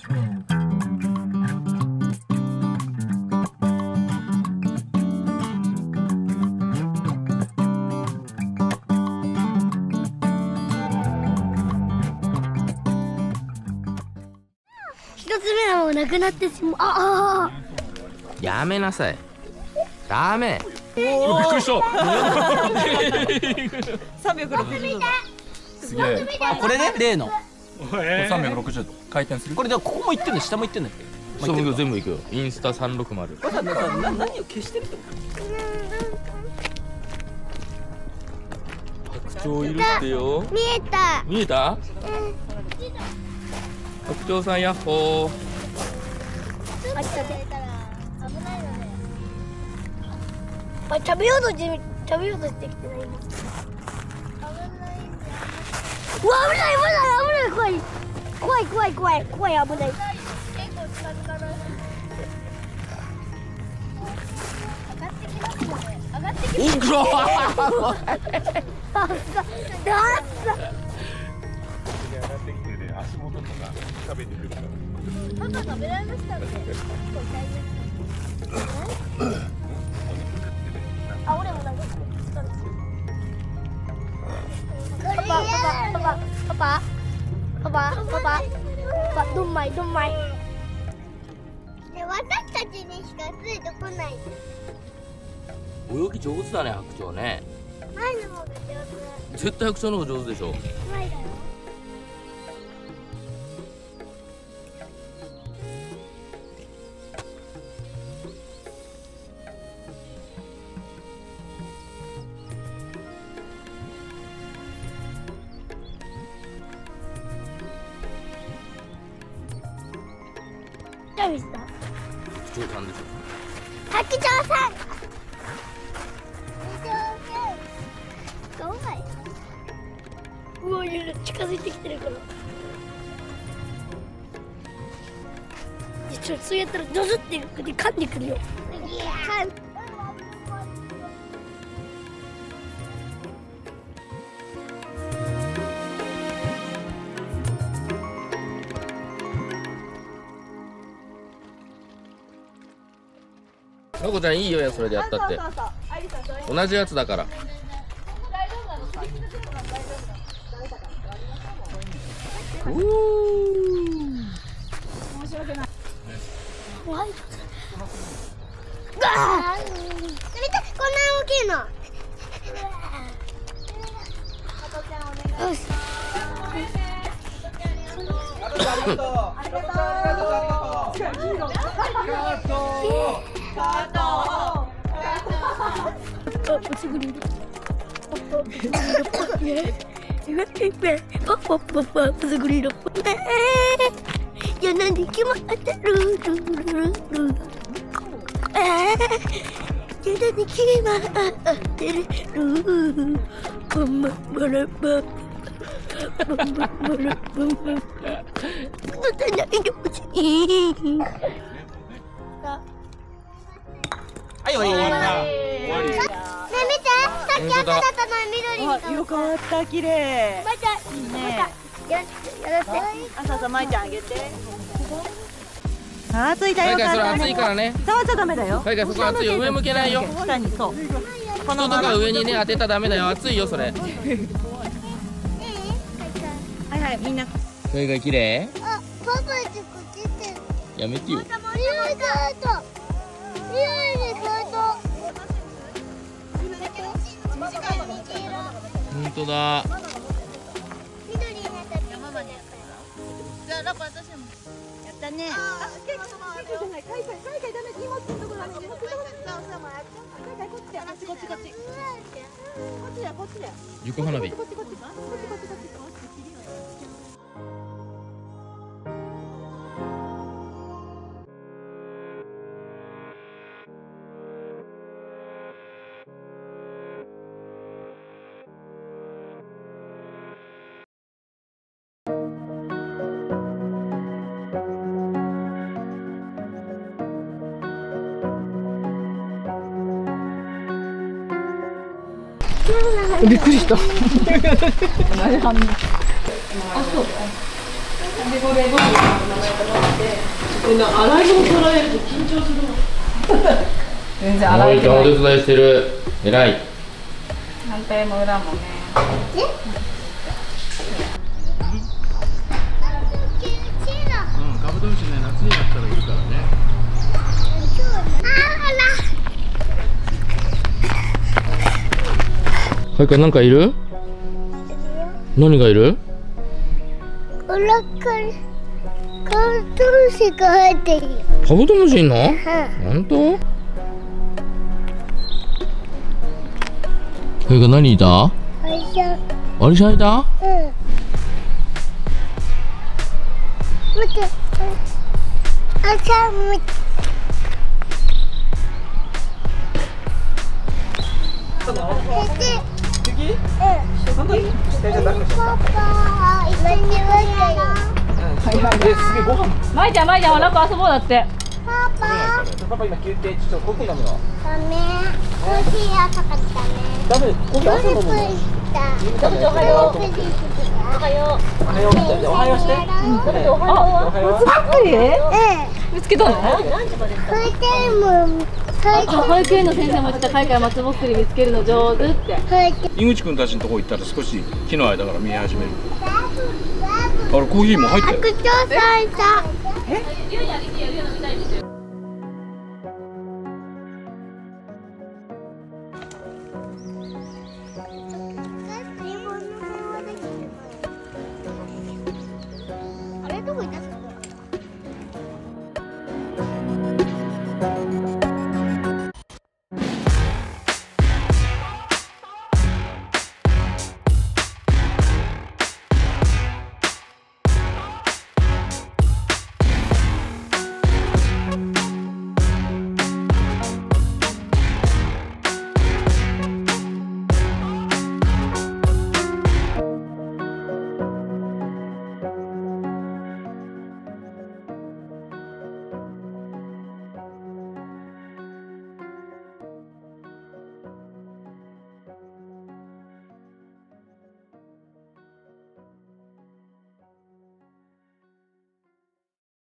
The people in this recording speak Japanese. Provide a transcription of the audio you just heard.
一つ目はもうなくなってしまう。ああ。 やめなさい。ダメ。 びっくりした。 360度。 すげえ。 これね、例の。 360度回転する。 これでもここも行ってんの、下も行ってんだっけ。 そう全部行くよ。インスタ360。 何を消してるってこと。 白鳥いるってよ。 見えた。 見えた？白鳥さんヤッホー。 あ、食べようとしてきてない今。うわ、危ない危ない危ない、怖い怖い怖い怖い怖い、危ない。結構近づかない。上がってきますよね。上がってきます。 足元とか食べてくるから。 パパ食べられましたね。あ、俺もなんか。パパ、どんまい。私たちにしかついてこない。 泳ぎ上手だね、白鳥ね。 前の方が上手。 絶対白鳥の方が上手でしょ。 前だよ。誰した？ 白鳥さんでしょ。 白鳥さん。うわ、近づいてきてるから。そうやったらドズって噛んでくるよ。 のこちゃんいいよや、それでやったって。同じやつだから。 面白くない。怖い。見て、こんな大きいの。よし。いや、なんで決まってる。やだに決まってる。バンバンバラバン。バンバンバラバンバン。くださないでほしい。 はい、終わり。 ねえ、見て、さっき赤だったのに緑に変わった。 色変わった、綺麗。 また、いいね。やらせて。 さ、まいちゃんあげて。暑いだよ。 それ暑いからね。 触っちゃダメだよ。 そこ暑いよ、上向けないよ。 下に、そう。 このとか上にね、当てたらダメだよ、暑いよ、それ。 はい、みんな。 それが綺麗。 あ、パパってこっちって。 やめてよ。本当だ。 緑になったってママね。じゃあラパ私も。 やったね。 海外ダメ。荷物のところだね。こっちだ。こっちだよ。 横花火。 びっくりした。同じ反応。あ、そう。で、これ、ご飯の名前と思って。 洗い物取られると緊張するの。全然洗葵ちゃんおえてない。 手伝いしてる。偉い。 反対も裏もね。 カブトムシね、夏になったらいるからね。 はいかい、なんかいる？何がいる？ お腹にカブトムシが入ってるよ。 カブトムシいんの？本当？はいか、何いた？ あれじゃん。 アリシャいた？ うん。待って。あちゃん見て。 次うん。 なんだっけ下じゃダメじゃんパパ、一緒にはいはいですげえご飯まいちゃん、まいちゃん、お腹遊ぼうだって。 パパ、 パパ今休憩ちょっとコーヒー飲むのダメ。コーヒー朝からダメ。 ダメコーヒー朝飲むのおはよう。おはよう。 おはようっておはようしてうん。 おはようばっかり見つけたの？ それでも、 保育園の先生も言ってた、海外松ぼっくり見つけるの上手って。 井口くんたちのとこ行ったら少し木の間から見え始める。あれコーヒーも入ってる。 白鳥さんさ。 え？ゆうにあげてやるよ、飲みたいんですよ。